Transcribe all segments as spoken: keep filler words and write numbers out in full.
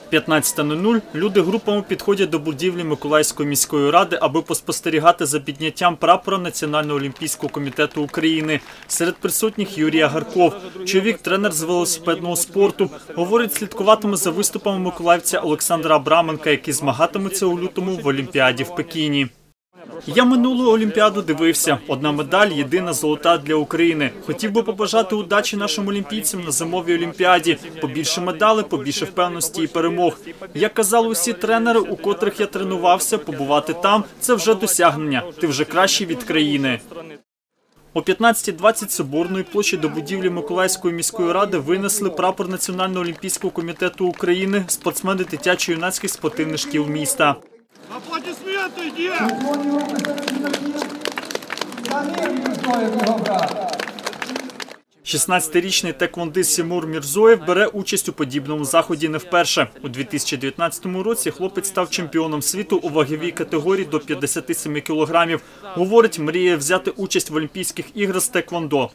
п'ятнадцята нуль нуль люди групами підходять до будівлі Миколаївської міської ради, аби поспостерігати за підняттям прапора Національного олімпійського комітету України. Серед присутніх Юрій Агарков. Чоловік – тренер з велосипедного спорту. Говорить, слідкуватиме за виступами миколаївця Олександра Абраменка, який змагатиметься у лютому в Олімпіаді в Пекіні. Я минулу Олімпіаду дивився. Одна медаль – єдина золота для України. Хотів би побажати удачі нашим олімпійцям на зимовій Олімпіаді. Побільше медалей, побільше впевненості і перемог. Як казали усі тренери, у котрих я тренувався, побувати там – це вже досягнення. Ти вже кращий від країни. О п'ятнадцятій двадцять з Соборної площі до будівлі Миколаївської міської ради винесли прапор Національного олімпійського комітету України спортсмени дитячо-юнацьких спортивних шкіл міста. Аплодисменти є! шістнадцятирічний таеквондист Сімур Мірзоєв бере участь у подібному заході не вперше. У дві тисячі дев'ятнадцятому році хлопець став чемпіоном світу у ваговій категорії до п'ятдесяти семи кілограмів. Говорить, мріє взяти участь в Олімпійських іграх з таеквондо.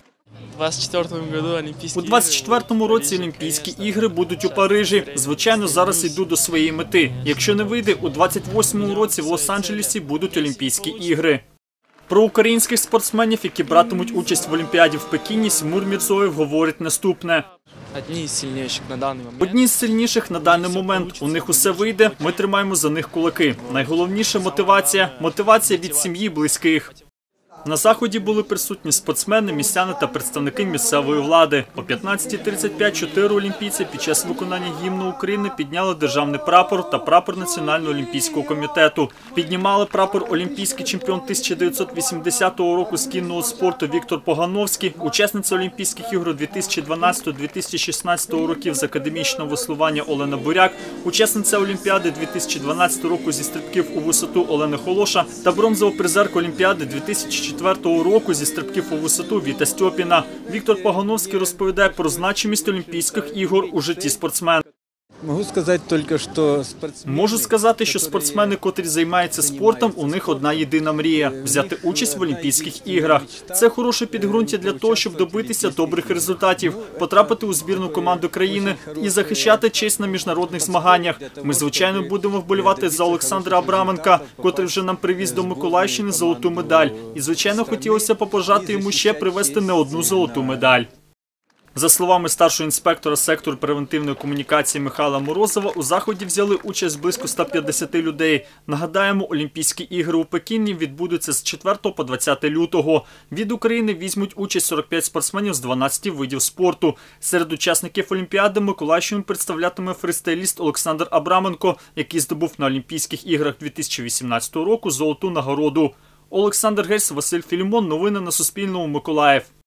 У двадцять четвертому році Олімпійські ігри будуть у Парижі. Звичайно, зараз йду до своєї мети. Якщо не вийде, у двадцять восьмому році в Лос-Анджелесі будуть Олімпійські ігри. Про українських спортсменів, які братимуть участь в Олімпіаді в Пекіні, Сімур Мірзоєв говорить наступне. Одні з сильніших на даний момент. Одні з сильніших на даний момент. У них усе вийде, ми тримаємо за них кулаки. Найголовніше – мотивація. Мотивація від сім'ї, близьких. На заході були присутні спортсмени, містяни та представники місцевої влади. О п'ятнадцятій тридцять п'ять чотири олімпійці під час виконання гімну України підняли державний прапор та прапор Національного олімпійського комітету. Піднімали прапор олімпійський чемпіон тисяча дев'ятсот вісімдесятого року з кінного спорту Віктор Погановський, учасниця Олімпійських ігор дві тисячі дванадцятого - дві тисячі шістнадцятого років з академічного веслування Олена Буряк, учасниця Олімпіади дві тисячі дванадцятого року зі стрибків у висоту Олена Холоша та бронзова призерка Олімпіади дві тисячі четвертого року зі стрибків у висоту Віта Стьопіна. Віктор Погановський розповідає про значимість Олімпійських ігор у житті спортсмена. Можу сказати тільки, що спортсмени... Можу сказати, що спортсмени, котрі займаються спортом, у них одна єдина мрія – взяти участь в Олімпійських іграх. Це хороше підґрунтя для того, щоб добитися добрих результатів, потрапити у збірну команду країни і захищати честь на міжнародних змаганнях. Ми, звичайно, будемо вболівати за Олександра Абраменка, котрий вже нам привіз до Миколаївщини золоту медаль. І, звичайно, хотілося побажати йому ще привезти не одну золоту медаль. За словами старшого інспектора сектору превентивної комунікації Михайла Морозова, у заході взяли участь близько ста п'ятдесяти людей. Нагадаємо, Олімпійські ігри у Пекіні відбудуться з четвертого по двадцяте лютого. Від України візьмуть участь сорок п'ять спортсменів з дванадцяти видів спорту. Серед учасників Олімпіади Миколаївщину представлятиме фристайліст Олександр Абраменко, який здобув на Олімпійських іграх дві тисячі вісімнадцятого року золоту нагороду. Олександр Гельс, Василь Філімон. Новини на Суспільному. Миколаїв.